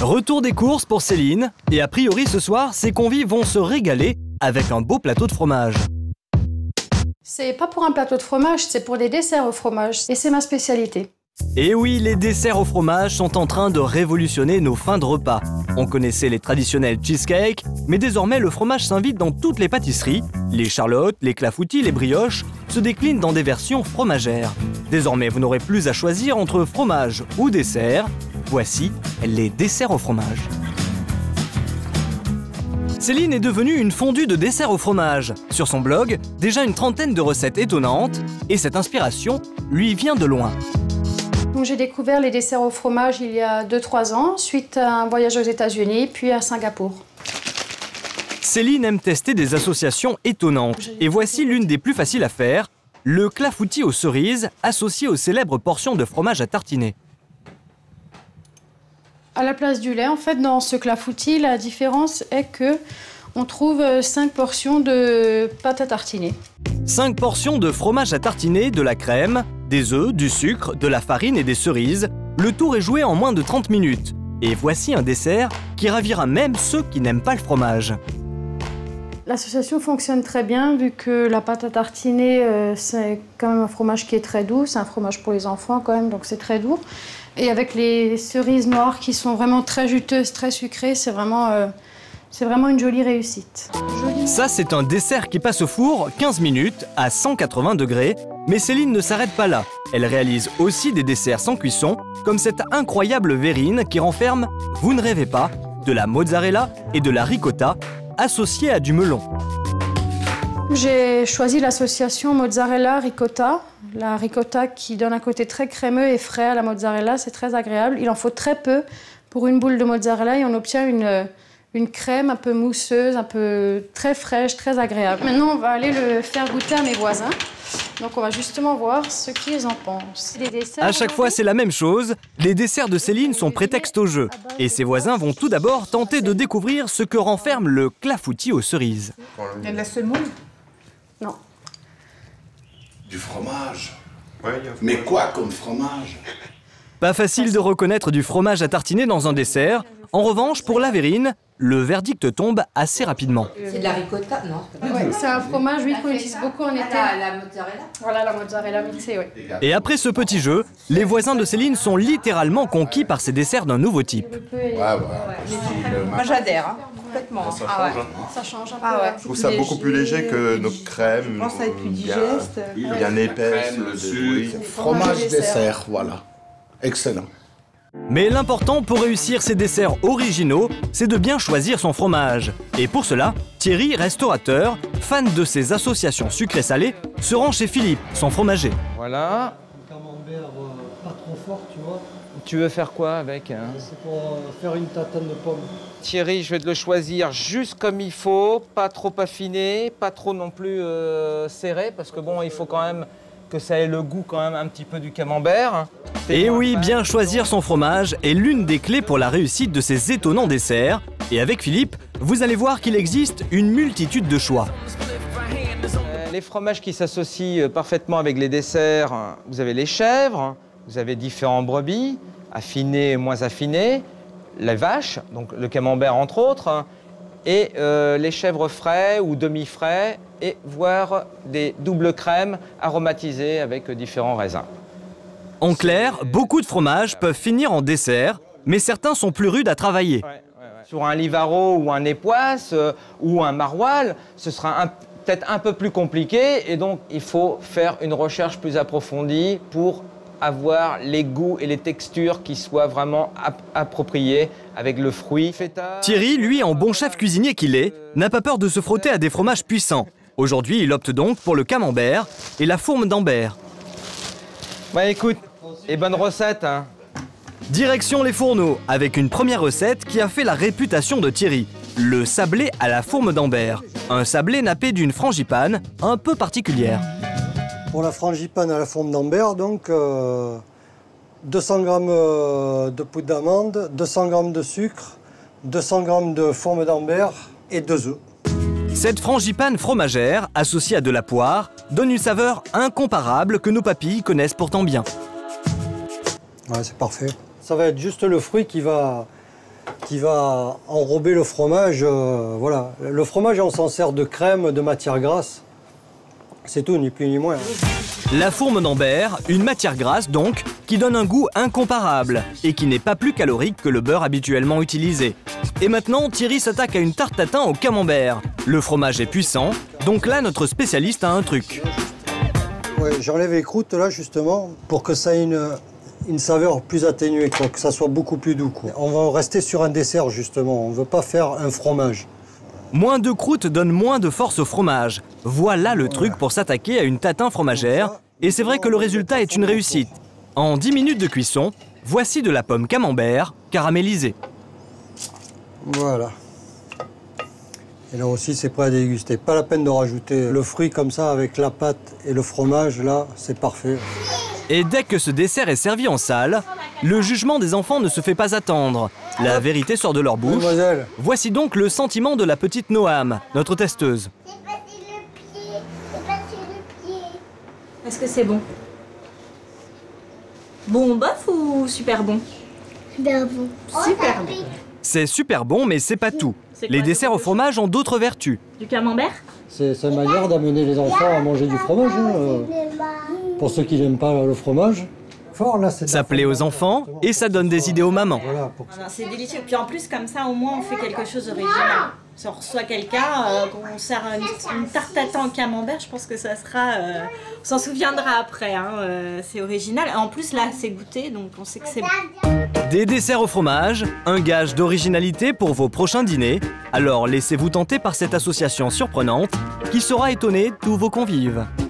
Retour des courses pour Céline, et a priori ce soir, ses convives vont se régaler avec un beau plateau de fromage. C'est pas pour un plateau de fromage, c'est pour des desserts au fromage, et c'est ma spécialité. Et oui, les desserts au fromage sont en train de révolutionner nos fins de repas. On connaissait les traditionnels cheesecakes, mais désormais le fromage s'invite dans toutes les pâtisseries. Les charlottes, les clafoutis, les brioches se déclinent dans des versions fromagères. Désormais, vous n'aurez plus à choisir entre fromage ou dessert. Voici les desserts au fromage. Céline est devenue une fondue de desserts au fromage. Sur son blog, déjà une trentaine de recettes étonnantes, et cette inspiration lui vient de loin. J'ai découvert les desserts au fromage il y a 2-3 ans, suite à un voyage aux États-Unis, puis à Singapour. Céline aime tester des associations étonnantes, et voici l'une des plus faciles à faire, le clafoutis aux cerises, associé aux célèbres portions de fromage à tartiner. À la place du lait, en fait, dans ce clafoutis, la différence est que on trouve 5 portions de pâte à tartiner. 5 portions de fromage à tartiner, de la crème, des œufs, du sucre, de la farine et des cerises. Le tour est joué en moins de 30 minutes. Et voici un dessert qui ravira même ceux qui n'aiment pas le fromage. L'association fonctionne très bien vu que la pâte à tartiner, c'est quand même un fromage qui est très doux. C'est un fromage pour les enfants quand même, donc c'est très doux. Et avec les cerises noires qui sont vraiment très juteuses, très sucrées, c'est vraiment une jolie réussite. Ça, c'est un dessert qui passe au four 15 minutes à 180 degrés. Mais Céline ne s'arrête pas là. Elle réalise aussi des desserts sans cuisson, comme cette incroyable verrine qui renferme, vous ne rêvez pas, de la mozzarella et de la ricotta, associées à du melon. J'ai choisi l'association mozzarella-ricotta. La ricotta qui donne un côté très crémeux et frais à la mozzarella, c'est très agréable. Il en faut très peu pour une boule de mozzarella et on obtient une crème un peu mousseuse, un peu très fraîche, très agréable. Maintenant, on va aller le faire goûter à mes voisins. Donc on va justement voir ce qu'ils en pensent. À chaque fois, c'est la même chose. Les desserts de Céline sont prétexte au jeu. Et ses voisins vont tout d'abord tenter de découvrir ce que renferme le clafoutis aux cerises. Il y a de la semoule? Non. Du fromage. Ouais, Mais quoi comme fromage? Pas facile de reconnaître du fromage à tartiner dans un dessert. En revanche, pour la verrine, le verdict tombe assez rapidement. C'est de la ricotta, non? Ouais, c'est un fromage, oui, qu'on utilise beaucoup en été. La mozzarella? Voilà, la mozzarella mixée, oui. Et après ce petit jeu, les voisins de Céline sont littéralement conquis par ces desserts d'un nouveau type. Moi j'adhère, hein, complètement. Ça change, hein. Ça change un peu. Ah ouais. Je trouve ça beaucoup plus léger que nos crèmes. Je pense que ça va être plus digeste. Bien épaisse. Le sucre. Fromage Dessert, voilà. Excellent. Mais l'important pour réussir ces desserts originaux, c'est de bien choisir son fromage. Et pour cela, Thierry, restaurateur, fan de ces associations sucrées-salées, se rend chez Philippe, son fromager. Voilà. Le camembert pas trop fort, tu vois. Tu veux faire quoi avec hein? C'est pour faire une tatane de pommes. Thierry, je vais te le choisir juste comme il faut, pas trop affiné, pas trop non plus serré, parce que bon, il faut quand même que ça ait le goût quand même un petit peu du camembert. Et oui, bien choisir son fromage est l'une des clés pour la réussite de ces étonnants desserts. Et avec Philippe, vous allez voir qu'il existe une multitude de choix. Les fromages qui s'associent parfaitement avec les desserts, vous avez les chèvres, vous avez différents brebis, affinées et moins affinées, les vaches, donc le camembert entre autres, et les chèvres frais ou demi-frais, et voire des doubles crèmes aromatisées avec différents raisins. En clair, beaucoup de fromages peuvent finir en dessert, mais certains sont plus rudes à travailler. Sur un Livaro ou un Époisse ou un Maroilles, ce sera peut-être un peu plus compliqué et donc il faut faire une recherche plus approfondie pour avoir les goûts et les textures qui soient vraiment appropriés avec le fruit. Thierry, lui, en bon chef cuisinier qu'il est, n'a pas peur de se frotter à des fromages puissants. Aujourd'hui, il opte donc pour le camembert et la fourme d'Ambert. Bah écoute, et bonne recette hein. Direction les fourneaux, avec une première recette qui a fait la réputation de Thierry. Le sablé à la fourme d'Ambert. Un sablé nappé d'une frangipane un peu particulière. Pour la frangipane à la fourme d'Ambert, donc 200 g de poudre d'amande, 200 g de sucre, 200 g de fourme d'Ambert et 2 œufs. Cette frangipane fromagère, associée à de la poire, donne une saveur incomparable que nos papilles connaissent pourtant bien. Ouais, c'est parfait. Ça va être juste le fruit qui va qui va enrober le fromage. Voilà. Le fromage, on s'en sert de crème, de matière grasse. C'est tout, ni plus ni moins. La fourme d'Ambert, une matière grasse donc, qui donne un goût incomparable et qui n'est pas plus calorique que le beurre habituellement utilisé. Et maintenant, Thierry s'attaque à une tarte tatin au camembert. Le fromage est puissant, donc là notre spécialiste a un truc. Ouais, j'enlève les croûtes là justement pour que ça ait une saveur plus atténuée, quoi, que ça soit beaucoup plus doux, quoi. On va rester sur un dessert justement, on ne veut pas faire un fromage. Moins de croûte donne moins de force au fromage. Voilà le truc pour s'attaquer à une tatin fromagère. Et c'est vrai que le résultat est une réussite. En 10 minutes de cuisson, voici de la pomme camembert caramélisée. Voilà. Et là aussi, c'est prêt à déguster. Pas la peine de rajouter le fruit comme ça avec la pâte et le fromage, là, c'est parfait. Et dès que ce dessert est servi en salle, le jugement des enfants ne se fait pas attendre. La vérité sort de leur bouche. Mademoiselle. Voici donc le sentiment de la petite Noam, notre testeuse. Est-ce que c'est bon? Bon bof ou super bon? Super bon. Super bon. C'est super bon, mais c'est pas tout. Les desserts au fromage ont d'autres vertus. Du camembert? C'est une manière d'amener les enfants à manger du fromage. Pour ceux qui n'aiment pas le fromage. Fort, là, ça plaît aux enfants et ça donne des idées aux mamans. Voilà, c'est délicieux. Puis en plus, comme ça, au moins, on fait quelque chose d'original. Si on reçoit quelqu'un, qu'on sert une tarte tatin au camembert, je pense que ça sera... on s'en souviendra après, hein, c'est original. En plus, là, c'est goûté, donc on sait que c'est bon. Des desserts au fromage, un gage d'originalité pour vos prochains dîners. Alors laissez-vous tenter par cette association surprenante qui saura étonner tous vos convives.